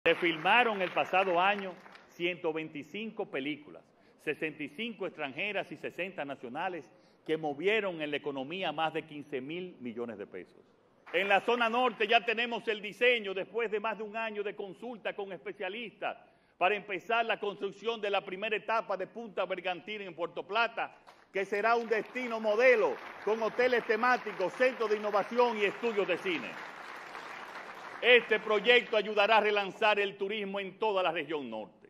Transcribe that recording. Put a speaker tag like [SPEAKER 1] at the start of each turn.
[SPEAKER 1] Se filmaron el pasado año 125 películas, 65 extranjeras y 60 nacionales, que movieron en la economía más de 15.000 millones de pesos. En la zona norte ya tenemos el diseño, después de más de un año de consulta con especialistas, para empezar la construcción de la primera etapa de Punta Bergantín en Puerto Plata, que será un destino modelo con hoteles temáticos, centros de innovación y estudios de cine. Este proyecto ayudará a relanzar el turismo en toda la región norte.